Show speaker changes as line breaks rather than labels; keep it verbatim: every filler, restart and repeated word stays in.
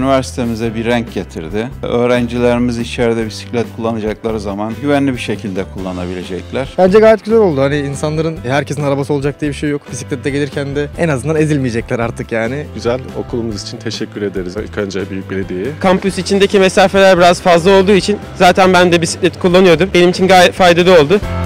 üniversitemize bir renk getirdi. Öğrencilerimiz içeride bisiklet kullanacakları zaman güvenli bir şekilde kullanabilecekler.
Bence gayet güzel oldu. Hani insanların herkesin arabası olacak diye bir şey yok. Bisiklette gelirken de en azından ezilmeyecekler artık yani.
Güzel, okulumuz için teşekkür ederiz ilk önce Büyük Belediye'ye.
Kampüs içindeki mesafeler biraz fazla olduğu için zaten ben de bisiklet kullanıyordum. Benim için gayet faydalı oldu.